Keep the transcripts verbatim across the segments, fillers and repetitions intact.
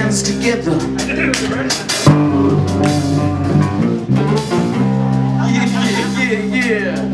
hands together. Yeah, yeah, yeah.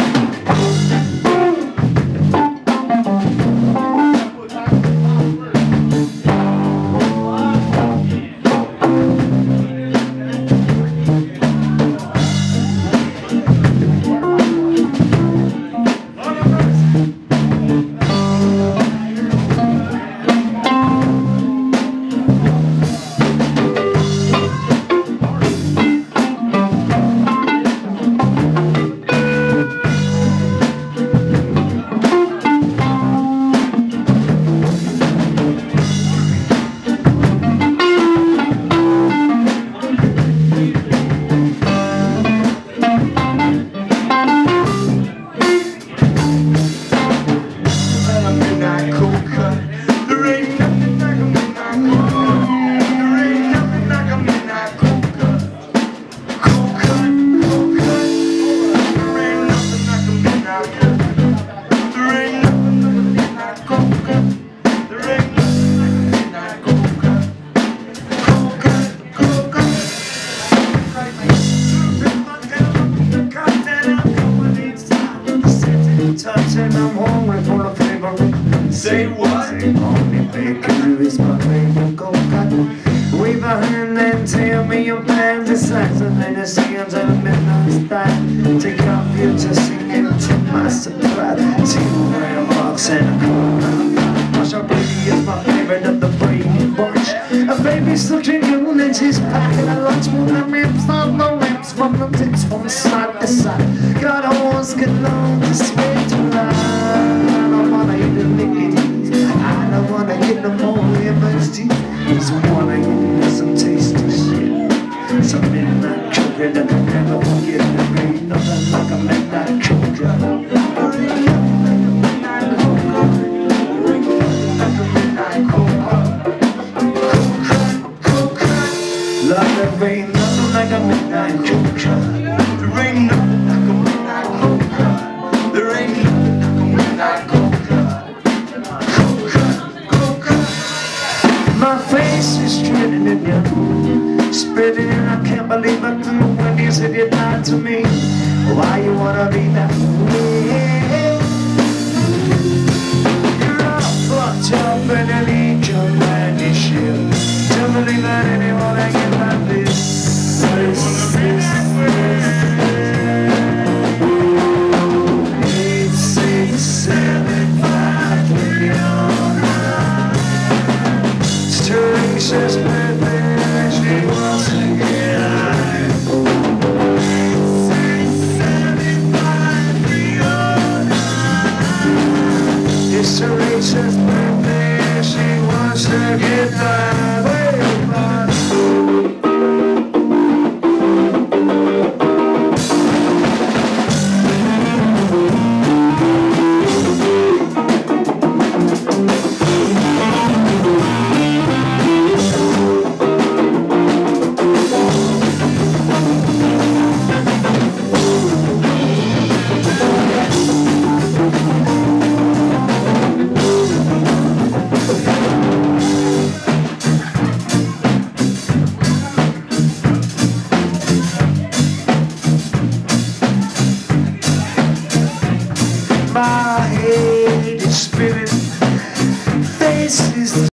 And I'm hungry for the flavor. Say what? Only bacon is my favorite coconut. Wave a hand and tell me your plans. It's like the latest hands at midnight style. Take off your just singing to my surprise. Two gram box and a coconut. Masha Brady is my favorite of the Brady bunch. A baby's looking good and she's packing a lunch. With the ribs on the lips from the tits from side to side. Got a horse get long to sweat to ride. I don't wanna eat the nickities. I don't wanna get no more lemons teeth. Just wanna eat some tasty shit. Some midnight sugar that can never forget. There ain't nothing like a midnight sugar. Love, there ain't nothing like a midnight sugar. There ain't nothing like a midnight coca. There ain't nothing like a midnight coca. Coca, coca. My face is straining in you, spreading, and I can't believe I threw when you said you lied to me. Why you wanna be that way?